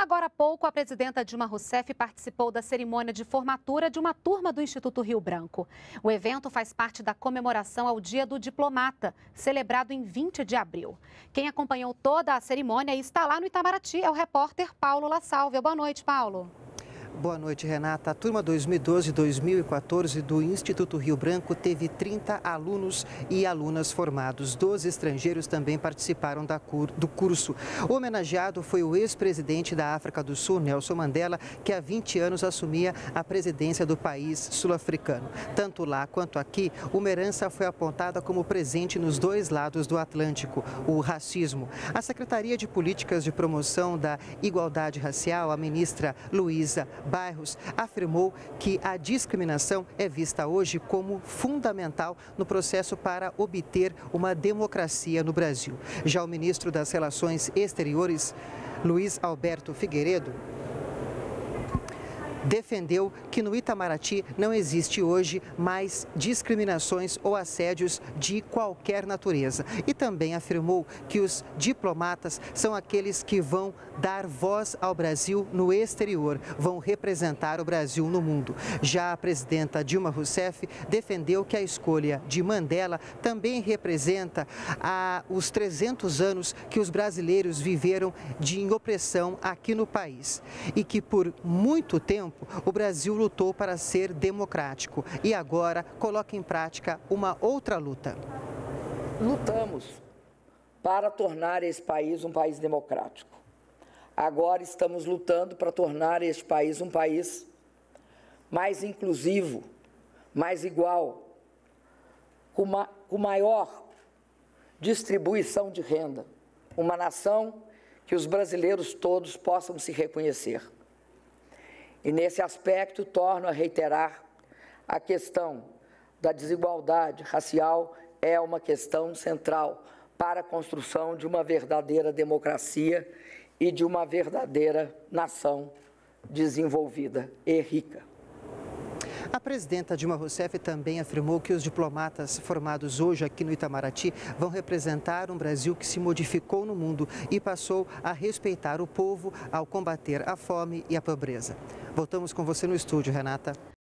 Agora há pouco, a presidenta Dilma Rousseff participou da cerimônia de formatura de uma turma do Instituto Rio Branco. O evento faz parte da comemoração ao Dia do Diplomata, celebrado em 20 de abril. Quem acompanhou toda a cerimônia e está lá no Itamaraty é o repórter Paulo La Sálvia. Boa noite, Paulo. Boa noite, Renata. A turma 2012-2014 do Instituto Rio Branco teve 30 alunos e alunas formados. 12 estrangeiros também participaram do curso. O homenageado foi o ex-presidente da África do Sul, Nelson Mandela, que há 20 anos assumia a presidência do país sul-africano. Tanto lá quanto aqui, uma herança foi apontada como presente nos dois lados do Atlântico, o racismo. A Secretaria de Políticas de Promoção da Igualdade Racial, a ministra Luísa Barros, afirmou que a discriminação é vista hoje como fundamental no processo para obter uma democracia no Brasil. Já o ministro das Relações Exteriores, Luiz Alberto Figueiredo, defendeu que no Itamaraty não existe hoje mais discriminações ou assédios de qualquer natureza. E também afirmou que os diplomatas são aqueles que vão dar voz ao Brasil no exterior, vão representar o Brasil no mundo. Já a presidenta Dilma Rousseff defendeu que a escolha de Mandela também representa os 300 anos que os brasileiros viveram de opressão aqui no país e que por muito tempo o Brasil lutou para ser democrático e agora coloca em prática uma outra luta. Lutamos para tornar esse país um país democrático. Agora estamos lutando para tornar este país um país mais inclusivo, mais igual, com maior distribuição de renda. Uma nação que os brasileiros todos possam se reconhecer. E nesse aspecto, torno a reiterar, a questão da desigualdade racial é uma questão central para a construção de uma verdadeira democracia e de uma verdadeira nação desenvolvida e rica. A presidenta Dilma Rousseff também afirmou que os diplomatas formados hoje aqui no Itamaraty vão representar um Brasil que se modificou no mundo e passou a respeitar o povo ao combater a fome e a pobreza. Voltamos com você no estúdio, Renata.